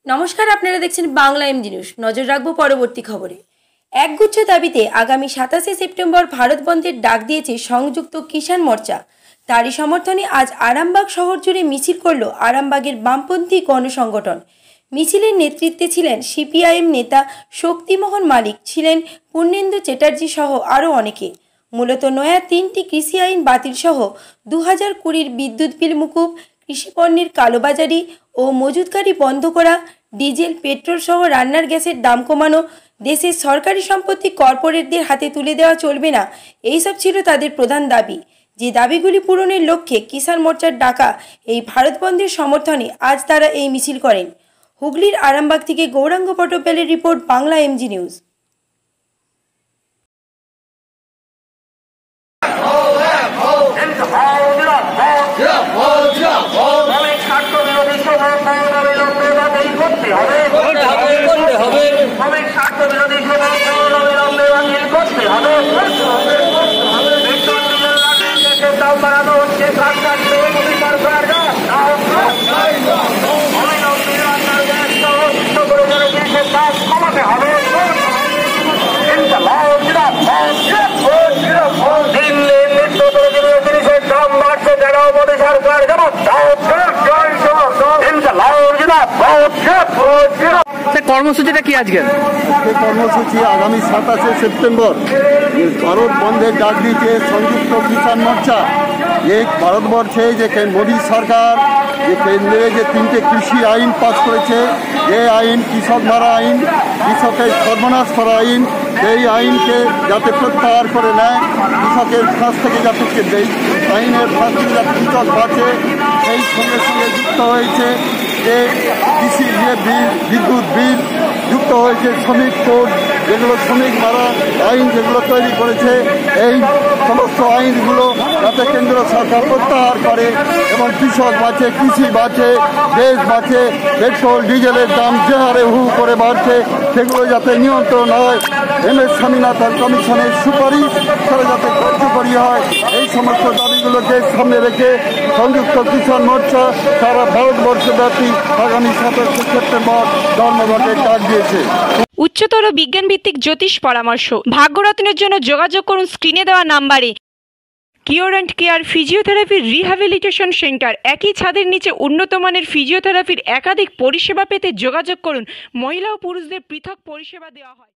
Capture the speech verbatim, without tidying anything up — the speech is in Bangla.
নমস্কার, আপনারা দেখছেন বাংলা এমজি নিউজ। নজর রাখবো পরবর্তী খবরে। একগুচ্ছ দাবিতে আগামী সাতাশে সেপ্টেম্বর ভারত বন্ধের ডাক দিয়েছে সংযুক্ত কিষাণ মোর্চা। তারই সমর্থনে আজ আরামবাগ শহর জুড়ে মিছিল করল আরামবাগের বামপন্থী গণসংগঠন। মিছিলের নেতৃত্বে ছিলেন সিপিআইএম নেতা শক্তিমোহন মালিক, ছিলেন পূর্ণেন্দু চ্যাটার্জি সহ আরও অনেকে। মূলত নয়া তিনটি কৃষি আইন বাতিল সহ দু হাজার কুড়ির বিদ্যুৎ বিল মুকুব, কৃষিপণ্যের কালোবাজারি ও মজুতকারি বন্ধ করা, ডিজেল পেট্রোল সহ রান্নার গ্যাসের দাম কমানো, দেশের সরকারি সম্পত্তি কর্পোরেটদের হাতে তুলে দেওয়া চলবে না, এইসব ছিল তাদের প্রধান দাবি। যে দাবিগুলি পূরণের লক্ষ্যে কিষাণ মোর্চার ডাকা এই ভারত বন্ধের সমর্থনে আজ তারা এই মিছিল করেন। হুগলির আরামবাগ থেকে গৌরাঙ্গ পট্টপালের রিপোর্ট, বাংলা এমজি নিউজ। কর্মসূচিটা কি আজকে? কর্মসূচি আগামী সাতাশে সেপ্টেম্বর ভারত বন্ধের ডাক দিয়েছে সংযুক্ত কিষাণ মোর্চা। এই ভারতবর্ষে যে মোদী সরকার যে কেন্দ্রে যে তিনটে কৃষি আইন পাস করেছে, যে আইন কৃষক মারা আইন, কৃষকের সর্বনাশ করা আইন, এই আইনকে যাতে প্রত্যাহার করে নেয়, কৃষকের কাছ থেকে যাতে এই আইনের ফাঁস থেকে যাতে কৃষক বাঁচে, সেই সঙ্গে সঙ্গে যুক্ত হয়েছে যে কৃষি যে বিল, বিদ্যুৎ বিল, যুক্ত হয়েছে শ্রমিক কোড, যেগুলো শ্রমিক মারা আইন যেগুলো তৈরি করেছে, এই সমস্ত আইনগুলো যাতে কেন্দ্র সরকার প্রত্যাহার করে এবং কৃষক বাঁচে, কৃষি বাঁচে, দেশ বাঁচে। পেট্রোল ডিজেলের দাম যে হারে হু করে বাড়ছে, সেগুলো যাতে নিয়ন্ত্রণ হয়, এম এস স্বামীনাথন কমিশনের সুপারিশ করে যাতে কার্যকরী হয়, এই সমস্ত দাবিগুলোকে সামনে রেখে সংযুক্ত কিষাণ মোর্চা সারা ভারতবর্ষব্যাপী আগামী সাতাশে সেপ্টেম্বর ধর্মঘটের ডাক দিয়েছে। উচ্চতর বিজ্ঞান ভিত্তিক জ্যোতিষ পরামর্শ, ভাগ্যরত্নের জন্য যোগাযোগ করুন স্ক্রিনে দেওয়া নাম্বারে। Cure and care physiotherapy rehabilitation centre. একই ছাদের নিচে উন্নত মানের ফিজিওথেরাপির একাধিক পরিষেবা পেতে যোগাযোগ করুন। মহিলা ও পুরুষদের পৃথক পরিষেবা দেওয়া হয়।